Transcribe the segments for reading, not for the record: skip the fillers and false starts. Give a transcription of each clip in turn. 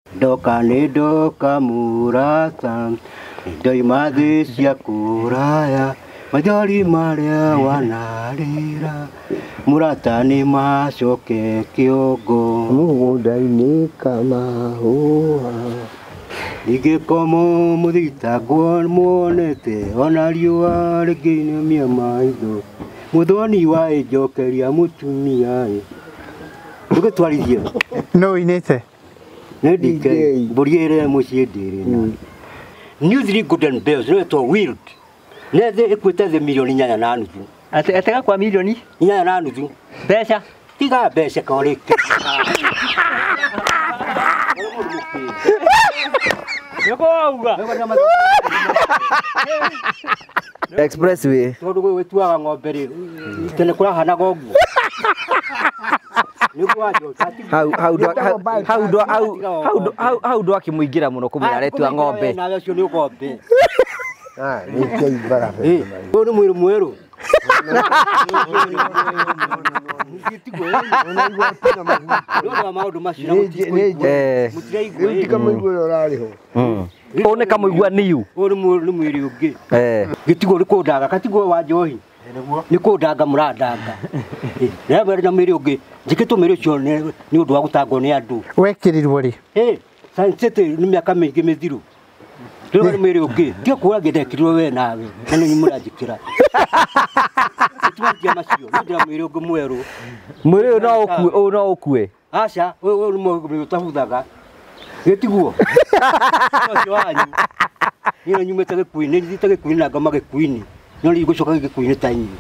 Ndoka nĩ ndoka mũrata, ndoima thĩ cia kũraya, mathori marĩa wanarĩra, mũrata nĩ macoke kĩongo. Mũgũnda-inĩ kamahũa, ingĩkomo mũthitangwo muonete, ona riũa rĩngĩinũmia maitho, mũthoni wa njokeria mũtumia ndũgĩtwarithie no inĩte nĩ DK mbũri ĩrĩa mũciĩ ndĩrĩ na New Three Golden Bells nĩtwo Wild nĩ thĩ ĩkuĩte thĩ milioni 8.5 atega kwa milioni 8.5 mbeca tiga mbeca korĩke nĩko wauga Expressway tondũ gwĩtuaga ng'ombe rĩ tene kũrahanaga ũguo hau ndo akĩmũingĩra mũno kũmwĩra aretua ng'ombe nawe ũcio nĩ ng'ombe nĩ kĩimbara ũyũ nĩ mwĩrĩ mwerũ maũndũ macio rĩu tikamũigua ũrĩa ũrarĩ ho ũũ nĩ kamũigua niu ũyũ nĩ mwĩrĩ ũngĩ gĩtigwo nĩ kũndanga gatigwo wa njohi nĩ kũndanga mũrandanga nĩabere na mwĩrĩ ũngĩ njĩkĩtwo mwĩrĩ ũcio nĩ ũndũ wa gũtangwo nĩ andũ wekĩrirwo rĩ sancete nĩ mĩaka mĩingĩ mĩthiru rĩu nĩ mwĩrĩ ũngĩ tiga kuga ngĩndekĩrirwo we nawe na nĩ mũranjĩkĩra tũtigia macio nĩ mwĩrĩ ũngĩ mwerũ mwĩrĩ ũyũ no ũkue aca ũyũ nĩ mwĩrĩ ũtabuthaga gĩtiguo ũcio wanyu niĩ nyumĩte gĩkuũ-inĩ nĩthiĩte gĩkuũ-inĩ na ngoma gĩkuũ-inĩ no rĩu gũcoka gĩkuũ-inĩ ta inyuĩ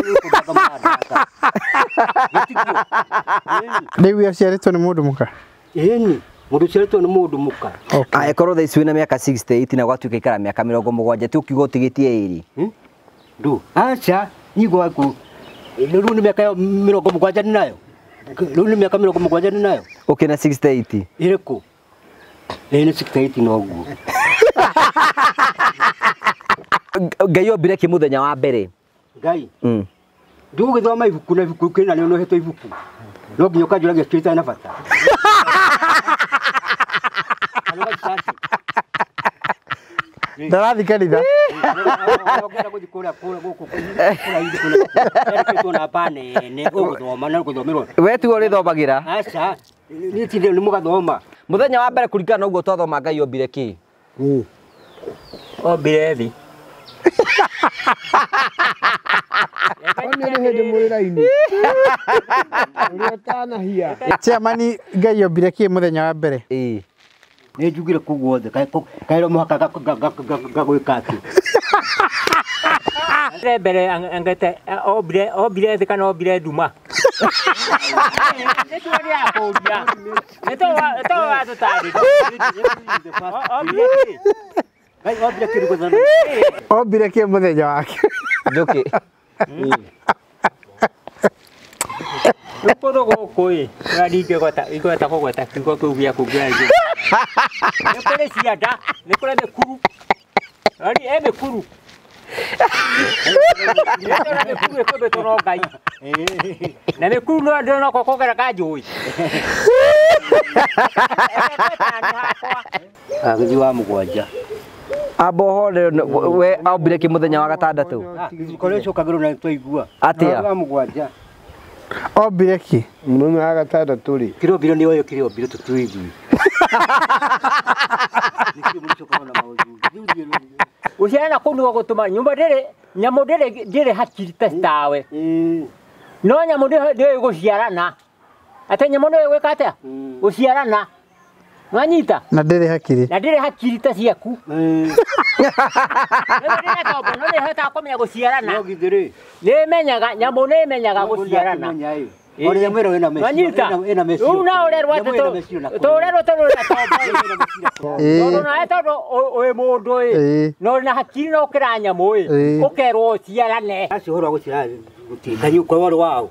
rĩu aciarĩtwo nĩ mũndũ mũka ĩni mũndũ ũciarĩtwo nĩ mũndũ mũka angĩkorwo thaa ici wĩna mĩaka 68 na gwatuĩka ikara mĩaka 70 ti ũkiuga ũtigĩtie ĩrĩ ndu aca niĩ gwaku rĩu nĩ mĩaka 70 nĩ nayo rĩu nĩ mĩaka 70 nĩ nayo ũkĩna 68 ĩrĩkũ nĩ 68 noguo Ngai ombire kĩ mũthenya wa mbere Ngai ndũgũgĩthoma ibuku na ibuku kĩna nĩ ũhetwo ibuku no nginya ũkanjũragia ciũrĩa na bata ndarathi kanitha wetuo ũrĩthomagĩra aca niĩ ti nĩ mũgathoma mũthenya wa mbere kũringana na ũguo twathoma Ngai ombire kĩ ombire thĩ nĩ hĩndĩ mwĩ raini ũrĩa ũtanahia ciamani Ngai ombire kĩ mũthenya wa mbere nĩ njugire kũu guothe kaĩro mũhaka gagwĩka atĩ mbere angete ombire thĩ kana ombire nduma ombire kĩ mũthenya wake njũkĩ kũndũ gũkũ ĩ igweta kũgweta kiugo kĩu gĩaku gĩathĩ nĩ kũrĩ cianda nĩ kũrĩ mĩkuru mĩkuru mĩkuru ĩkũmbĩtwo no Ngai na mĩkuru no ndĩrona ko kũgera kanjũĩ agĩthi wa mũgwanja aboho we ombire kĩ mũthenya wa gatandatũ kũrĩ cokagĩrwo na twaigua atĩa wa mũgwanja ombire kĩ mũthenya wa gatandatũ rĩ kĩrĩa ombire nĩ oyo kĩrĩa ombire tũtũigui gũciarana kũu nĩguo gũtũma nyũmba nyamũ ndĩrĩ hakiri ta tawe no nyamũ ndĩrĩ gũciarana atĩ nyamũ nĩ gwĩka atĩa gũciarana mwanyita na ndĩrĩ hakiri ta ciaku nĩ hota kũmenya gũciarana nĩmenyaga nyamũ nĩmenyaga gũciarana mwanyita rĩu na ũrerwo atĩ tũrerwo tũrũra tondũ nawe tondũ wĩ mũndũ ĩ na ũrĩ na hakiri na ũkĩra nyamũ ĩ ũkerwo ũciarane acio ũhoro wa gũciarana gũtikanyũka waro wao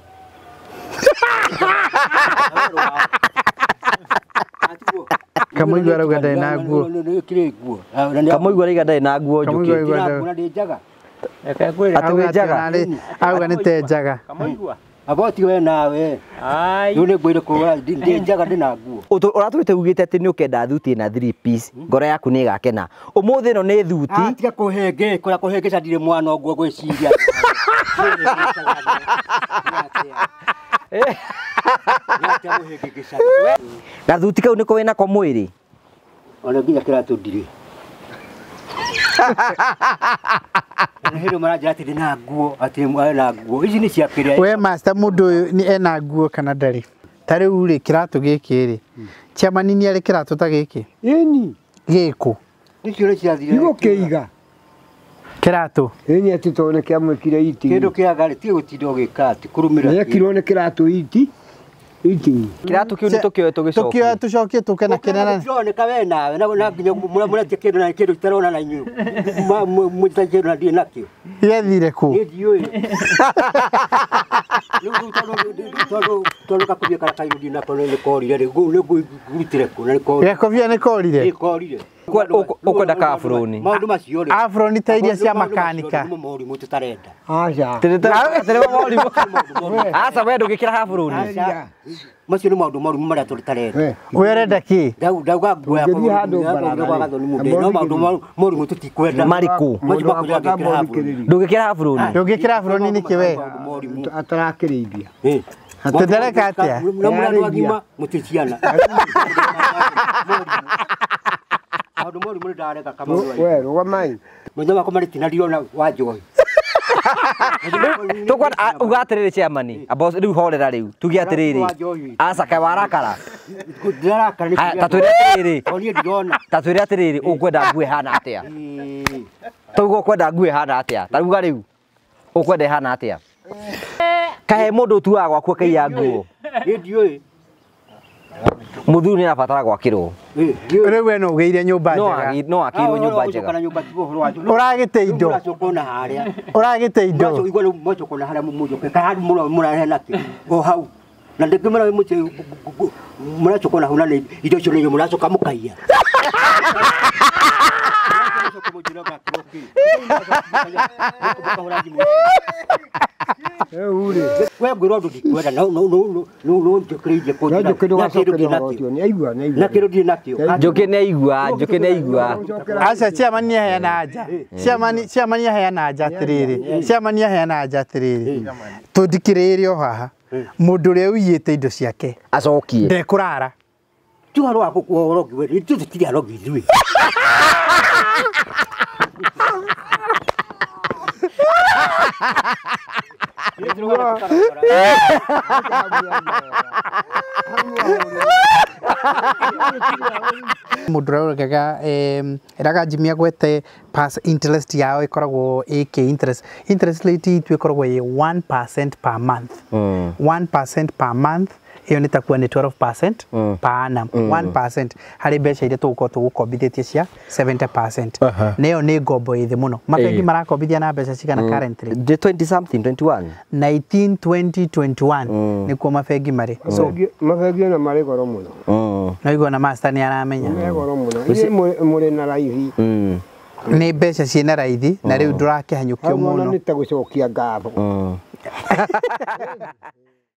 Kamũigua arauga ndarĩ na nguo Kamũigua arauga ndarĩ na nguo njũkĩ njaga atĩ wĩ njaga auga nĩ te njaga Aboti we nawe. Ai. Yune gwire ko ndi njaga ndina nguo. Uratwite ugite ati ni ukenda thuti na 3 piece. Ngoro yaku ni gakena. Umuthi no ni thuti. Tiga kuhenge, kora kuhengeca ndire mwana nguo gwiciria. Gathuti kau niko wina ko mwiri. Ona nginya kiratu ndire. Hero maraja ati ndina nguo, ati mwana nguo. Ici ni cia kiria. We master mundu ni ena nguo kana ndari. Tari uri kiratu giki ri. Chairman ni ari kiratu ta giki. Eni. Giku. Nicio cia thire. Igo keiga. Kiratu. Eni ati tone kia mwikire iti. Kindu kia gari ti gutinda ugikati kurumira. Ya kirone kiratu iti. Iti. Kiratu kiu nitukio tugicokia. Tukio tucokie tukena kinana. Jone kawe nawe na nginya mura kindu na kindu tarona na inyu. Mutajero na ndi nakio. Yethire ku. Ni ndioi. Tolo kakubia kara kayu ndi na tolo ni korire ni gutire ku na ni korire. Yakobia ni korire. Ni korire. Ukwenda ka afroni. Maundu macio ri. Afroni ta iria cia makanika. Maundu mutu tarenda. Aja. Tere mauri. Asa we ndugikira afroni. Macio ni maundu maria tuli tarenda. Werenda ki? Ndauga nguo no maundu mutu tikwenda. Mariku. Ndugikira afroni. Ndugikira afroni ni kiwe. Atarakiriithia. Atendereka atia? Na mwana wagima muticiana. Maundu muri ndareka kama We rugamai. Mwenye wako mari tinario na wajoi. Tukwa ugatiriri chairman. Abos riu horera riu. Tugi atiriri. Asa kai warakara. Ndarakara ni. Tatwire atiriri. Oni ndiona. Tatwire atiriri ukwenda ngui hana atia. Tugo kwenda ngui hana atia. Taruga riu. Ukwenda hana atia. Kahe mundu tu agwa kwa kai ya nguo. Ndioi. Muthuri na batara gwakirwo. Riu we no ugeire nyumba njega. No akirwo nyumba njega. Kana nyumba tibo horo wacho. Uragite indo. Uracokona haria. Uragite indo. Wacho igwa mwacokona haria mumujoke. Kahari mura naki. O hau. Na ndekimara muche muracokona hau na indo cio ni muracoka mukaiya. We ngwirwo ndu ndikwenda no njukirije ko Na njukiru gacokera gotio ni aigua ni aigua. na kiru ndi nakio Njuki nĩ igua. Aca chairman ni aheana anja. Chairman ni aheana anja atiriri. Chairman ni aheana anja atiriri. Tuthikirire o haha. Mundu ria uyite indo ciake. Acokie. Ndekurara. tu haro ako ko rogi we tu tiri rogi dui Mudura gaga eraga jimia gwete pass interest yao ikoragwo AK interest rate itu ikoragwo 1% per month 1% per month iyo nitakuwa ni 12% per annum 1% hari mbeca iria tugukombithĩtie cia 70% neyo ni ngombo ithi muno mabengi marakombithia na mbeca cigana currently 20 something 21 19 20 21 nikuo mabengi mari so mabengi na mari goro muno no igona master ni aramenya ni goro muno isi muri na raithi ni mbeca ciina raithi na riu ndurakihanyukio muno ni ta gucokia ngatho